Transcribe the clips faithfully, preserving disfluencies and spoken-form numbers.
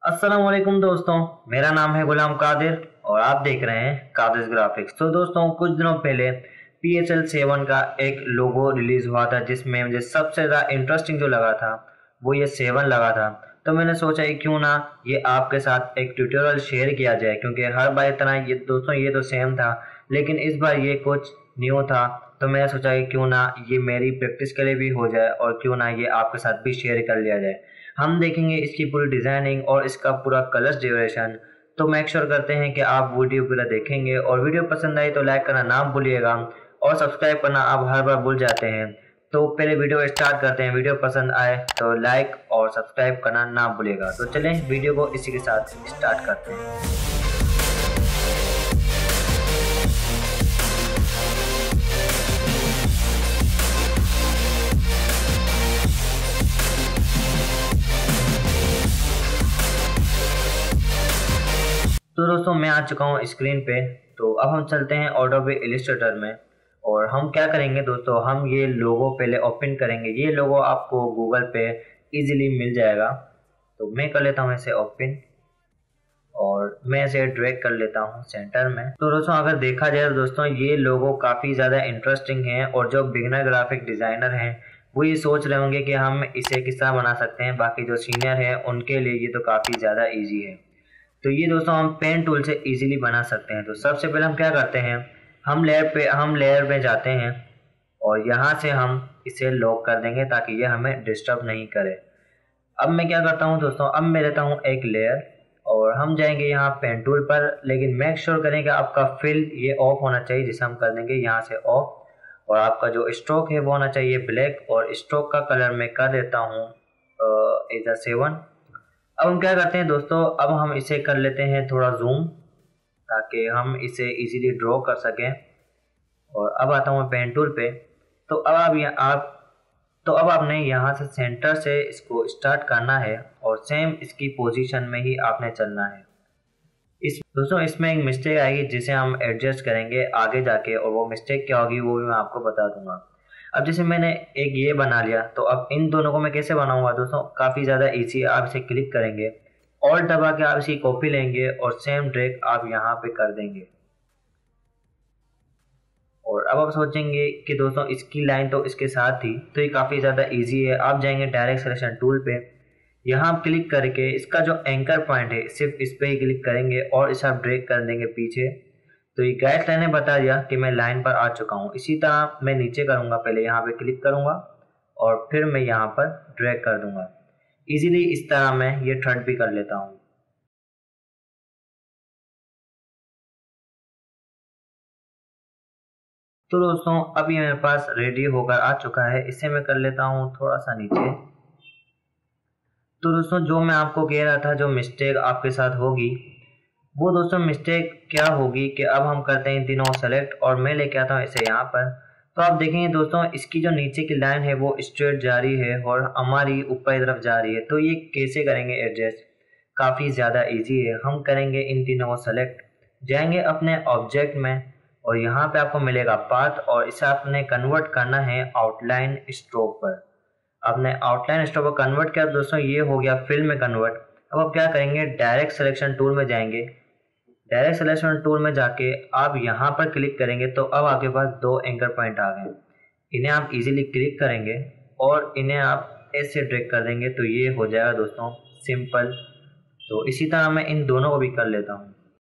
अस्सलाम वालेकुम दोस्तों, मेरा नाम है गुलाम कादिर और आप देख रहे हैं कादिर ग्राफिक्स। तो दोस्तों, कुछ दिनों पहले पी एच एल सेवन का एक लोगो रिलीज हुआ था जिसमें मुझे सबसे ज़्यादा इंटरेस्टिंग जो लगा था वो ये सेवन लगा था। तो मैंने सोचा कि क्यों ना ये आपके साथ एक ट्यूटोरियल शेयर किया जाए, क्योंकि हर बार की तरह ये दोस्तों ये तो सेम था, लेकिन इस बार ये कुछ न्यू था। तो मैंने सोचा कि क्यों ना ये मेरी प्रैक्टिस के लिए भी हो जाए और क्यों ना ये आपके साथ भी शेयर कर लिया जाए। हम देखेंगे इसकी पूरी डिज़ाइनिंग और इसका पूरा कलर ड्यूरेशन। तो मेक श्योर करते हैं कि आप वीडियो पूरा देखेंगे, और वीडियो पसंद आई तो लाइक करना ना भूलिएगा और सब्सक्राइब करना आप हर बार भूल जाते हैं। तो पहले वीडियो स्टार्ट करते हैं। वीडियो पसंद आए तो लाइक और सब्सक्राइब करना ना भूलिएगा। तो चलें वीडियो को इसी के साथ स्टार्ट करते हैं। तो दोस्तों, मैं आ चुका हूँ स्क्रीन पे। तो अब हम चलते हैं एडोबी इलस्ट्रेटर में, और हम क्या करेंगे दोस्तों, हम ये लोगो पहले ओपन करेंगे। ये लोगो आपको गूगल पे इजीली मिल जाएगा। तो मैं कर लेता हूँ इसे ओपन और मैं इसे ड्रैग कर लेता हूँ सेंटर में। तो दोस्तों, अगर देखा जाए तो दोस्तों ये लोगो काफ़ी ज़्यादा इंटरेस्टिंग है, और जो बिगिनर ग्राफिक डिज़ाइनर हैं वो ये सोच रहे होंगे कि हम इसे किस तरह बना सकते हैं। बाकी जो सीनियर है उनके लिए ये तो काफ़ी ज़्यादा ईजी है। तो ये दोस्तों हम पेन टूल से इजीली बना सकते हैं। तो सबसे पहले हम क्या करते हैं, हम लेयर पे हम लेयर पे जाते हैं और यहाँ से हम इसे लॉक कर देंगे ताकि ये हमें डिस्टर्ब नहीं करे। अब मैं क्या करता हूँ दोस्तों, अब मैं लेता हूँ एक लेयर और हम जाएंगे यहाँ पेन टूल पर, लेकिन मेक श्योर करें कि आपका फिल ये ऑफ होना चाहिए, जिसे हम कर देंगे यहाँ से ऑफ। और आपका जो स्ट्रोक है वो होना चाहिए ब्लैक, और स्ट्रोक का कलर मैं कर देता हूँ एज अ सेवन। अब हम क्या करते हैं दोस्तों, अब हम इसे कर लेते हैं थोड़ा जूम ताकि हम इसे इजीली ड्रॉ कर सकें। और अब आता हूँ पेन टूल पे। तो अब आप यहाँ आप तो अब आपने यहाँ से सेंटर से इसको स्टार्ट करना है और सेम इसकी पोजीशन में ही आपने चलना है। इस दोस्तों इसमें एक मिस्टेक आएगी जिसे हम एडजस्ट करेंगे आगे जाके, और वो मिस्टेक क्या होगी वो भी मैं आपको बता दूंगा। अब जैसे मैंने एक ये बना लिया, तो अब इन दोनों को मैं कैसे बनाऊंगा दोस्तों, काफ़ी ज़्यादा इजी है। आप इसे क्लिक करेंगे, ऑल्ट दबा के आप इसकी कॉपी लेंगे और सेम ड्रैग आप यहाँ पे कर देंगे। और अब आप सोचेंगे कि दोस्तों इसकी लाइन तो इसके साथ थी, तो ये काफ़ी ज़्यादा इजी है। आप जाएंगे डायरेक्ट सिलेक्शन टूल पे, यहाँ आप क्लिक करके इसका जो एंकर पॉइंट है सिर्फ इस पर ही क्लिक करेंगे और इसे आप ड्रैग कर देंगे पीछे। तो ये गाइडलाइन ने बता दिया कि मैं लाइन पर आ चुका हूँ। इसी तरह मैं नीचे करूँगा, पहले यहाँ पे क्लिक करूँगा और फिर मैं यहाँ पर ड्रैग कर दूँगा। इजीली इस तरह मैं ये थ्रेड भी कर लेता हूँ। तो दोस्तों अब ये मेरे पास रेडी होकर आ चुका है। इसे मैं कर लेता हूँ थोड़ा सा नीचे। तो दोस्तों जो मैं आपको कह रहा था, जो मिस्टेक आपके साथ होगी वो दोस्तों मिस्टेक क्या होगी कि अब हम करते हैं तीनों सेलेक्ट और मैं लेके आता हूँ इसे यहाँ पर। तो आप देखेंगे दोस्तों इसकी जो नीचे की लाइन है वो स्ट्रेट जा रही है और हमारी ऊपर की तरफ जा रही है। तो ये कैसे करेंगे एडजस्ट, काफ़ी ज़्यादा इजी है। हम करेंगे इन तीनों को सेलेक्ट, जाएंगे अपने ऑब्जेक्ट में और यहाँ पे आपको मिलेगा पाथ, और इसे आपने कन्वर्ट करना है आउटलाइन स्ट्रोक पर। आपने आउटलाइन स्ट्रोक पर कन्वर्ट किया दोस्तों, ये हो गया फिल में कन्वर्ट। अब आप क्या करेंगे, डायरेक्ट सिलेक्शन टूल में जाएंगे। डायरेक्ट सिलेक्शन टूल में जाके आप यहाँ पर क्लिक करेंगे तो अब आपके पास दो एंकर पॉइंट आ गए। इन्हें आप इजीली क्लिक करेंगे और इन्हें आप ऐसे ड्रैग कर देंगे तो ये हो जाएगा दोस्तों सिंपल। तो इसी तरह मैं इन दोनों को भी कर लेता हूँ।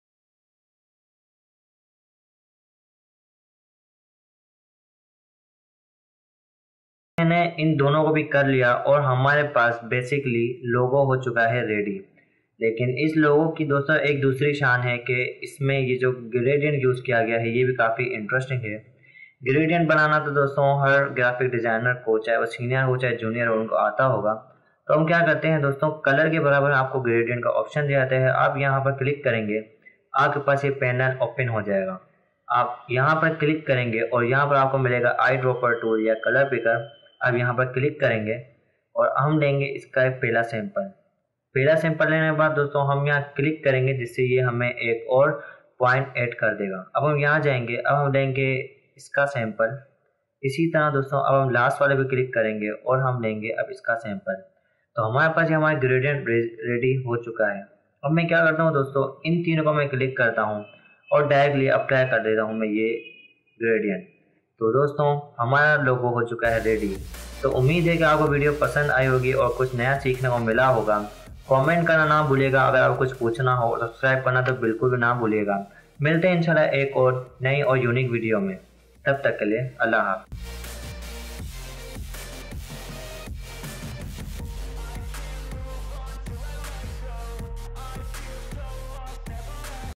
मैंने इन दोनों को भी कर लिया और हमारे पास बेसिकली लोगो हो चुका है रेडी। लेकिन इस लोगो की दोस्तों एक दूसरी शान है कि इसमें ये जो ग्रेडियंट यूज़ किया गया है ये भी काफ़ी इंटरेस्टिंग है। ग्रेडियंट बनाना तो दोस्तों हर ग्राफिक डिज़ाइनर को, चाहे वो सीनियर हो चाहे जूनियर हो, उनको आता होगा। तो हम क्या करते हैं दोस्तों, कलर के बराबर आपको ग्रेडियंट का ऑप्शन दिया जाता है। आप यहाँ पर क्लिक करेंगे, आपके पास ये पैनल ओपन हो जाएगा। आप यहाँ पर क्लिक करेंगे और यहाँ पर आपको मिलेगा आई ड्रॉपर टूल या कलर पिकर। आप यहाँ पर क्लिक करेंगे और हम लेंगे इसका एक पहला सैंपल। पहला सैंपल लेने के बाद दोस्तों हम यहाँ क्लिक करेंगे जिससे ये हमें एक और पॉइंट ऐड कर देगा। अब हम यहाँ जाएंगे, अब हम लेंगे इसका सैंपल। इसी तरह दोस्तों अब हम लास्ट वाले पे क्लिक करेंगे और हम लेंगे अब इसका सैंपल। तो हमारे पास ये हमारा ग्रेडियंट रेडी हो चुका है। अब मैं क्या करता हूँ दोस्तों, इन तीनों को मैं क्लिक करता हूँ और डायरेक्टली अप्लाई कर देता हूँ मैं ये ग्रेडियंट। तो दोस्तों हमारा लोगो हो चुका है रेडी। तो उम्मीद है कि आपको वीडियो पसंद आई होगी और कुछ नया सीखने को मिला होगा। कमेंट करना ना भूलिएगा, अगर आपको कुछ पूछना हो, सब्सक्राइब करना तो बिल्कुल भी ना भूलिएगा। मिलते हैं इंशाल्लाह एक और नई और यूनिक वीडियो में। तब तक के लिए अल्लाह हाफ़िज़।